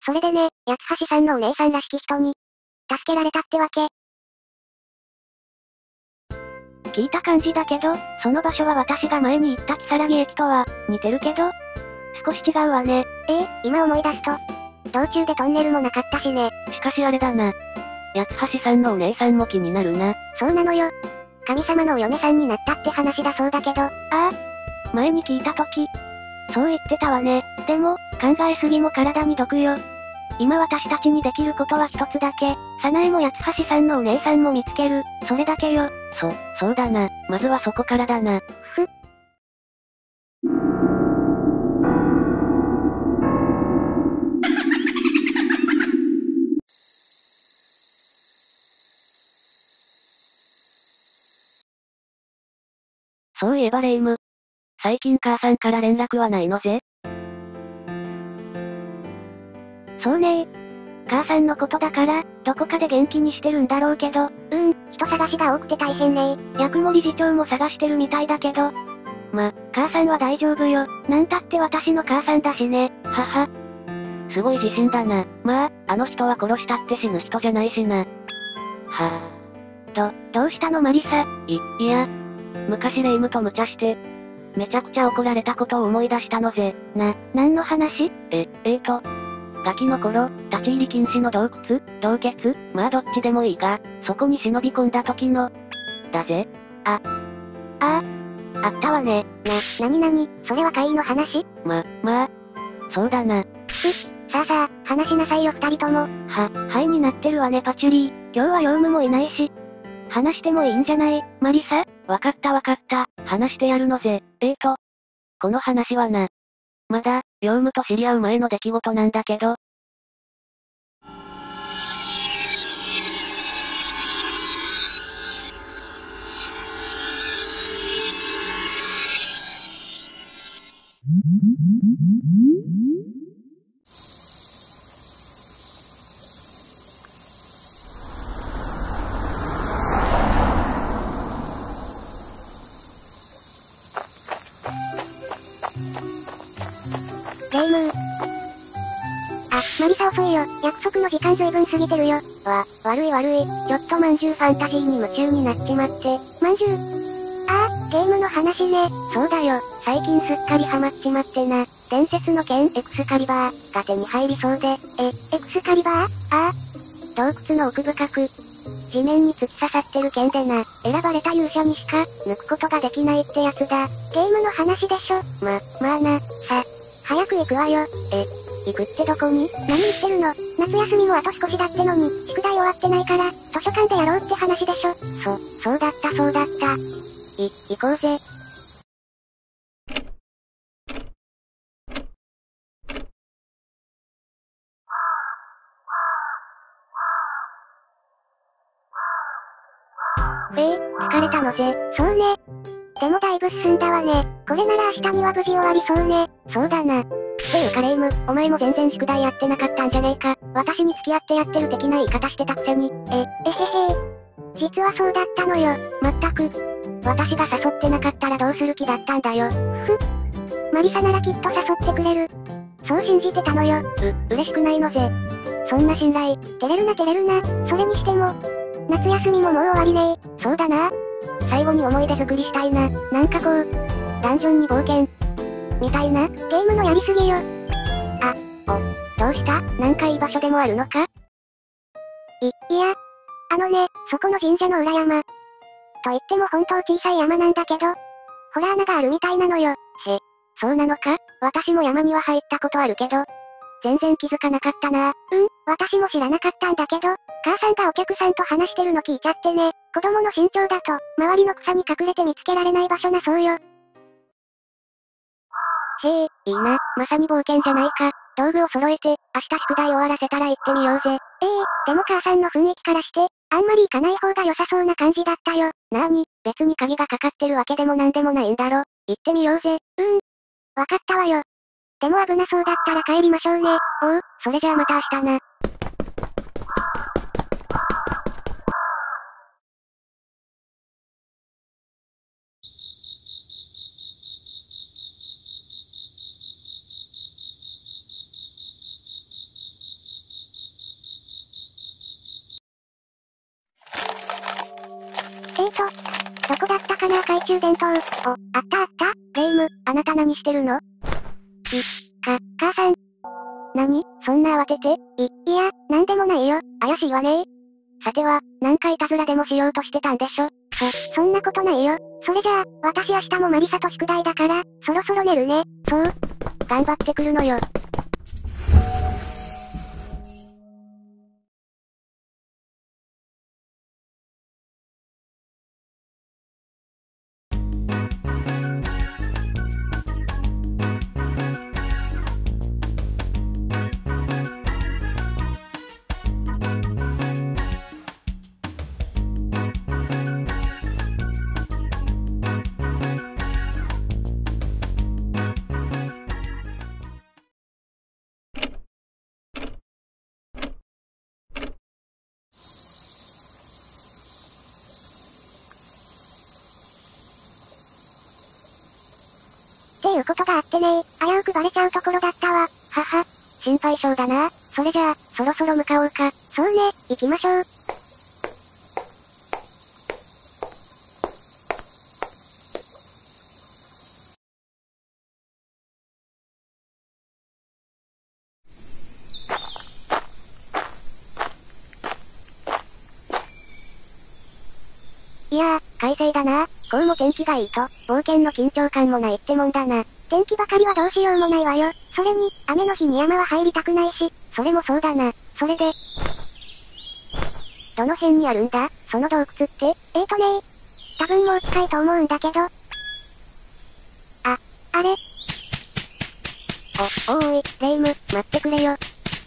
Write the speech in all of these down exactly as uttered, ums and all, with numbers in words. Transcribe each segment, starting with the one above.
それでね、八橋さんのお姉さんらしき人に、助けられたってわけ。 聞いた感じだけど、その場所は私が前に行った木更木駅とは、似てるけど、少し違うわね。 ええ、今思い出すと、道中でトンネルもなかったしね。 しかしあれだな。八橋さんのお姉さんも気になるな。 そうなのよ。神様のお嫁さんになったって話だそうだけど。ああ、前に聞いたとき、そう言ってたわね。でも、考えすぎも体に毒よ。今私たちにできることは一つだけ。早苗も八橋さんのお姉さんも見つける。それだけよ。そ、そうだな。まずはそこからだな。 ふ。 そういえばレイム。最近母さんから連絡はないのぜ。 そうね。 母さんのことだから、どこかで元気にしてるんだろうけど。 うーん、人探しが多くて大変ね。 八雲理事長も探してるみたいだけど。ま、母さんは大丈夫よ。なんたって私の母さんだしね。はは。すごい自信だな。まあ、あの人は殺したって死ぬ人じゃないしな。はぁ。ど、どうしたのマリサ？い、いや。昔レイムと無茶して、めちゃくちゃ怒られたことを思い出したのぜ。な、何の話？え、えーと。ガキの頃、立ち入り禁止の洞窟、洞穴、まあどっちでもいいが、そこに忍び込んだ時の、だぜ。 あ、ああ、あったわね。な、なになに、それは怪異の話？ ま、まあ、そうだな。 ふ、さあさあ、話しなさいよ二人とも。 は、はいになってるわねパチュリー。今日はヨウムもいないし。話してもいいんじゃない、マリサ？わかったわかった。話してやるのぜ。えーと。この話はな。まだ、ヨウムと知り合う前の出来事なんだけど。 レイムー。あ、マリサ遅いよ。約束の時間ずいぶん過ぎてるよ。わ、悪い悪い。ちょっとまんじゅうファンタジーに夢中になっちまって。まんじゅう？ああ、ゲームの話ね。そうだよ。最近すっかりハマっちまってな。伝説の剣エクスカリバーが手に入りそうで。え、エクスカリバー？ああ。洞窟の奥深く、地面に突き刺さってる剣でな、選ばれた勇者にしか、抜くことができないってやつだ。ゲームの話でしょ。ま、まあな、さ、早く行くわよ。え、行くってどこに？何言ってるの？夏休みもあと少しだってのに、宿題終わってないから、図書館でやろうって話でしょ。そ、そうだったそうだった。い、行こうぜ。ええ、疲れたのぜ。そうね。でもだいぶ進んだわね。これなら明日には無事終わりそうね。そうだな。っていうかレイム、お前も全然宿題やってなかったんじゃねえか。私に付き合ってやってる的な言い方してたくせに。え、えへへ。実はそうだったのよ。まったく。私が誘ってなかったらどうする気だったんだよ。ふ。マリサならきっと誘ってくれる。そう信じてたのよ。う、嬉しくないのぜ。そんな信頼、照れるな照れるな。それにしても、夏休みももう終わりねー。そうだな。最後に思い出作りしたいな。なんかこう、ダンジョンに冒険。みたいな、ゲームのやりすぎよ。あ、お、どうした？なんかいい場所でもあるのか？い、いや。あのね、そこの神社の裏山。と言っても本当小さい山なんだけど、ホラー穴があるみたいなのよ。へ、そうなのか？私も山には入ったことあるけど、全然気づかなかったな。うん、私も知らなかったんだけど、母さんがお客さんと話してるの聞いちゃってね。子供の身長だと、周りの草に隠れて見つけられない場所なそうよ。へえ、いいな、まさに冒険じゃないか。道具を揃えて、明日宿題終わらせたら行ってみようぜ。ええー、でも母さんの雰囲気からして、あんまり行かない方が良さそうな感じだったよ。なーに、別に鍵がかかってるわけでもなんでもないんだろ。行ってみようぜ。うーん。わかったわよ。でも危なそうだったら帰りましょうね。おう、それじゃあまた明日な。 と、どこだったかな懐中電灯。お、あったあった。レ夢ム、あなた何してるの？い、か、母さん。何？そんな慌てて？い、いや、なんでもないよ。怪しいわね。さては、なんかいたずらでもしようとしてたんでしょ？そ、そんなことないよ。それじゃあ、私明日もマリサと宿題だから、そろそろ寝るね。そう。頑張ってくるのよ。っていうことがあってね危うくバレちゃうところだったわ。はは。心配性だな。それじゃあ、そろそろ向かおうか。そうね、行きましょう。いやー、快晴だな。こうも天気がいいと、冒険の緊張感もないってもんだな。天気ばかりはどうしようもないわよ。それに、雨の日に山は入りたくないし、それもそうだな。それで、どの辺にあるんだその洞窟って？えーとねー、多分もう近いと思うんだけど。あ、あれ？お、おーい、レ夢ム、待ってくれよ。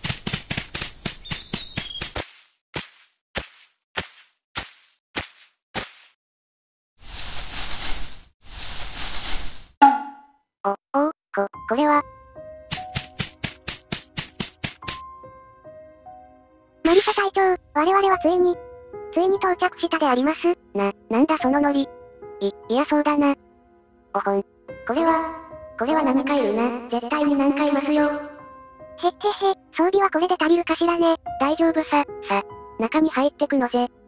お、お、こ、これは。マリサ隊長、我々はついに、ついに到着したであります。な、なんだそのノリ。い、いやそうだな。おほん。これは、これは何かいるな。絶対になんかいますよ。へっへっへ、装備はこれで足りるかしらね。大丈夫さ、さ、中に入ってくのぜ。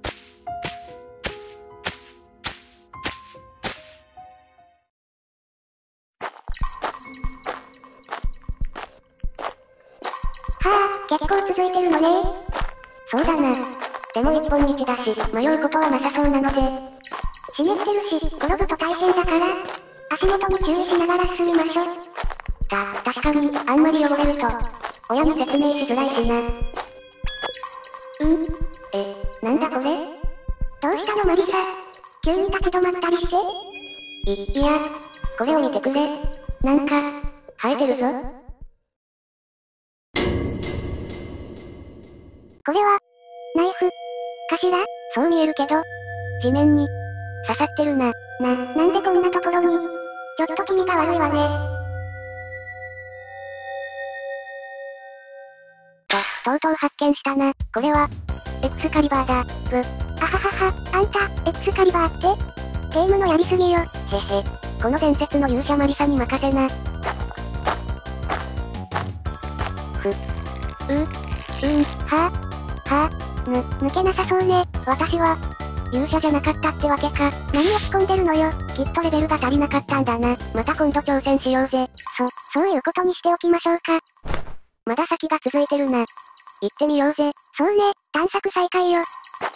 はぁ、結構続いてるのね。そうだな。でも一本道だし、迷うことはなさそうなので。湿ってるし、転ぶと大変だから、足元に注意しながら進みましょ。た、確かに、あんまり汚れると、親に説明しづらいしな。うん？え、なんだこれ？どうしたのマリサ？急に立ち止まったりして？い、いや、これを見てくれ。なんか、生えてるぞ。これは、ナイフかしら？そう見えるけど、地面に、刺さってるな。な、なんでこんなところに、ちょっと気味が悪いわね。と、とうとう発見したな。これは、エクスカリバーだ。ぶ、あははは、あんた、エクスカリバーって？ゲームのやりすぎよ。へへ。この伝説の勇者マリサに任せな。ふ、う、うん、はぁ、はぁ、ぬ、抜けなさそうね。私は、勇者じゃなかったってわけか。何落ち込んでるのよ。きっとレベルが足りなかったんだな。また今度挑戦しようぜ。そ、そういうことにしておきましょうか。まだ先が続いてるな。行ってみようぜ。そうね、探索再開よ。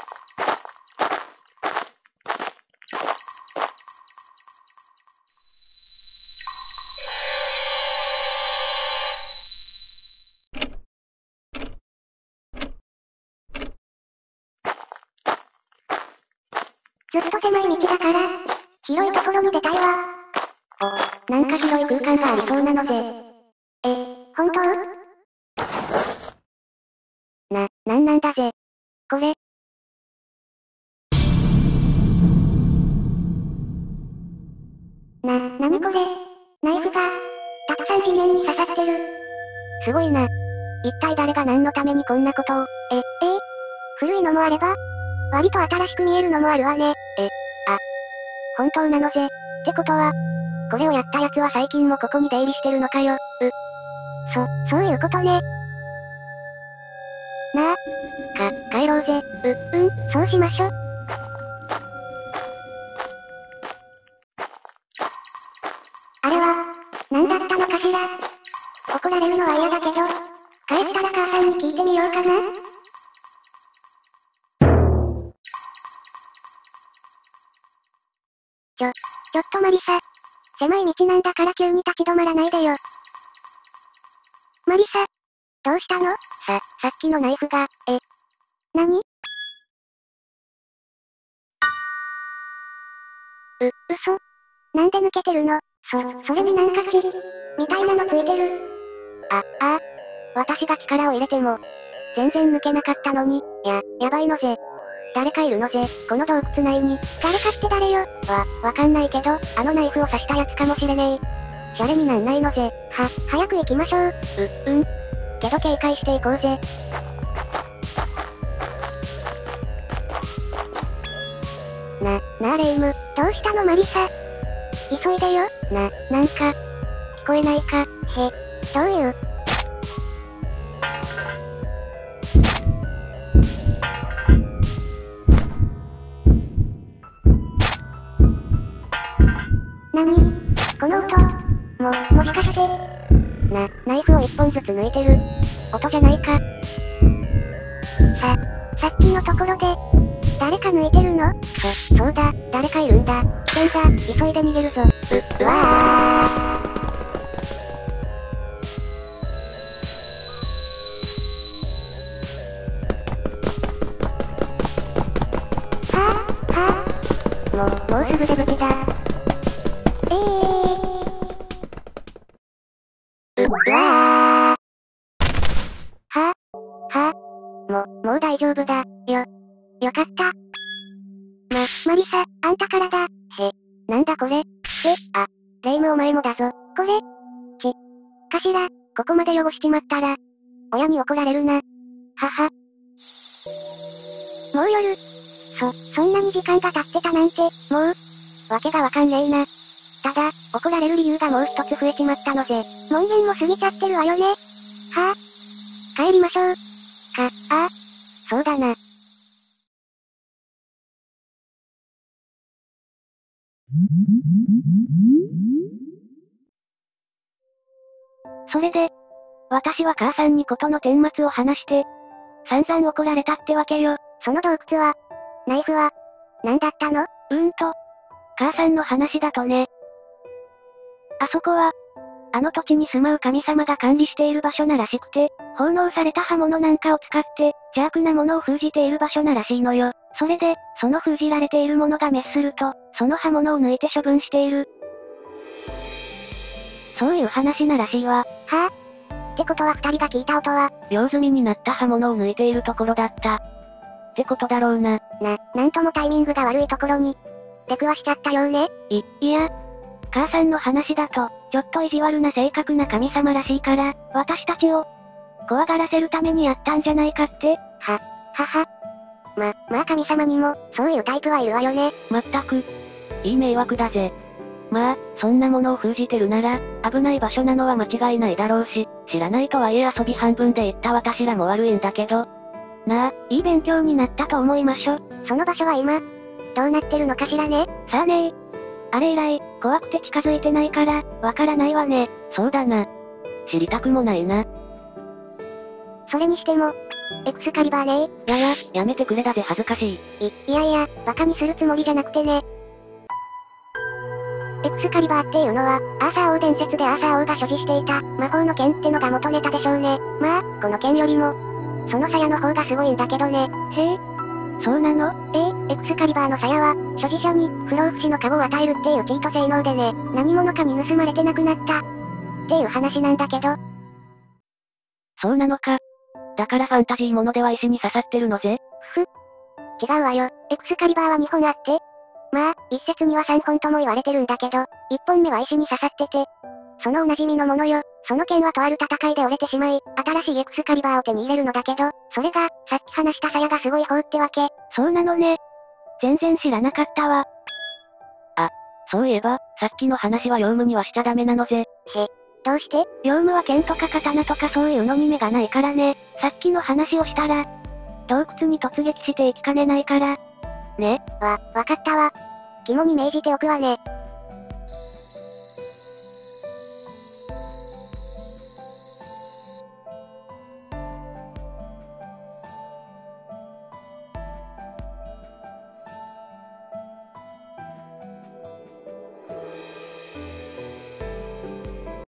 ずっと狭い道だから、広いところに出たいわ。お、なんか広い空間がありそうなのぜ。え、本当？な、なんなんだぜ。これ。な、なにこれ？ナイフが、たくさん地面に刺さってる。すごいな。一体誰が何のためにこんなことを、え、えー、古いのもあれば、割と新しく見えるのもあるわね。え、あ、本当なのぜ。ってことは、これをやった奴は最近もここに出入りしてるのかよ。う。そ、そういうことね。なあ。か、帰ろうぜ。う、うん、そうしましょ。 は嫌だけど、帰ったら母さんに聞いてみようかな。ちょ、ちょっとマリサ。狭い道なんだから急に立ち止まらないでよ。マリサ。どうしたの？さ、さっきのナイフが、え、なに？う、嘘？なんで抜けてるの？そ、それになんか血みたいなのついてる。あ、ああ。私が力を入れても、全然抜けなかったのに、や、やばいのぜ。誰かいるのぜ、この洞窟内に。誰かって誰よ？わ、わかんないけど、あのナイフを刺したやつかもしれねえ。シャレになんないのぜ。は、早く行きましょう。う、うん。けど警戒していこうぜ。な、なあレイム、どうしたのマリサ？急いでよ。な、なんか、聞こえないか、へ、どういう？なに？この音。も、もしかして。な、ナイフを一本ずつ抜いてる。音じゃないか。さ、さっきのところで、誰か抜いてるの？そ、そうだ、誰かいるんだ。危険だ、急いで逃げるぞ。う、うわー。はぁ、はぁ。もう、もうすぐ出口だ。えー。う、うわー。はぁ、はぁ。もう、もう大丈夫だ、よ。よかった。ま、マリサ、あんたからだ。へ、なんだこれ。え、あ、レイムお前もだぞ。これ。ち、かしら、ここまで汚しちまったら、親に怒られるな。はは。もう夜。そ、そんなに時間が経ってたなんて、もう、わけがわかんねえな。ただ、怒られる理由がもう一つ増えちまったのぜ。門限も過ぎちゃってるわよね。はぁ、帰りましょう。か、ああ、そうだな。 それで、私は母さんに事の顛末を話して、散々怒られたってわけよ。 その洞窟は、ナイフは、何だったの？ うーんと、母さんの話だとね。あそこは、あの土地に住まう神様が管理している場所ならしくて、奉納された刃物なんかを使って、邪悪なものを封じている場所ならしいのよ。それで、その封じられているものが滅すると、その刃物を抜いて処分している。そういう話ならしいわ。 はぁ、ってことは二人が聞いた音は、 用済みになった刃物を抜いているところだった。ってことだろうな。 な、なんともタイミングが悪いところに、出くわしちゃったようね。 い、いや、母さんの話だと、ちょっと意地悪な性格な神様らしいから、私たちを、怖がらせるためにやったんじゃないかって。 は、はは。ま、まあ神様にも、そういうタイプはいるわよね。 まったく。いい迷惑だぜ。まあ、そんなものを封じてるなら、危ない場所なのは間違いないだろうし、知らないとはいえ遊び半分で言った私らも悪いんだけど。なあ、いい勉強になったと思いましょ。 その場所は今、どうなってるのかしらね。 さあねー。あれ以来、怖くて近づいてないから、わからないわね。そうだな。知りたくもないな。 それにしても、エクスカリバーねー。やや、やめてくれだぜ恥ずかしい。い、いやいや、バカにするつもりじゃなくてね。エクスカリバーっていうのは、アーサー王伝説でアーサー王が所持していた、魔法の剣ってのが元ネタでしょうね。まあ、この剣よりも、その鞘の方がすごいんだけどね。 へえ。そうなの？ ええ、エクスカリバーの鞘は、所持者に不老不死の加護を与えるっていうチート性能でね、何者かに盗まれてなくなった。っていう話なんだけど。 そうなのか。だからファンタジーものでは石に刺さってるのぜ。 ふ。違うわよ。エクスカリバーはにほんあって。まあ、一説にはさんほんとも言われてるんだけど、いっぽんめは石に刺さってて。そのおなじみのものよ。その剣はとある戦いで折れてしまい、新しいエクスカリバーを手に入れるのだけど、それが、さっき話した鞘がすごい方ってわけ。 そうなのね。全然知らなかったわ。あ、そういえば、さっきの話はヨウムにはしちゃダメなのぜ。 へ、どうして？ ヨウムは剣とか刀とかそういうのに目がないからね。さっきの話をしたら、洞窟に突撃していきかねないから。ね。 わ、わかったわ。肝に銘じておくわね。